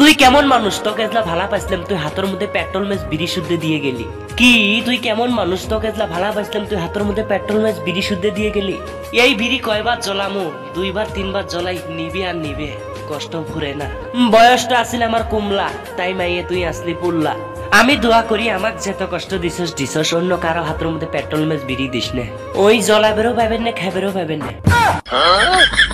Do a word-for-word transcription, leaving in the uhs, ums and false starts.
তুই কেমন মানুষ? তোকে এতলা ভালা পাইছিলাম, তুই হাতের মধ্যে পেট্রোল ম্যাচ বিড়ি শুদ্ধে দিয়ে গেলি। কি তুই কেমন মানুষ? তোকে এতলা ভালা পাইছিলাম, তুই হাতের মধ্যে পেট্রোল ম্যাচ বিড়ি শুদ্ধে দিয়ে গেলি। এই বিড়ি কয়বার জ্বলামু? দুইবার তিনবার জ্বলাই, নিবে আর নিবে, কষ্ট ফুরে না। বয়সটা আসিল আমার কুমলা, তাই মাইয়ে তুই আসলি পুল্লা। আমি দোয়া করি আমাক যেত কষ্ট দিছস দিছস, অন্য কারো হাতের মধ্যে পেট্রোল ম্যাচ বিড়ি দিস না। ওই জ্বলাবেরও পাবেন না, খাবেরও পাবেন না।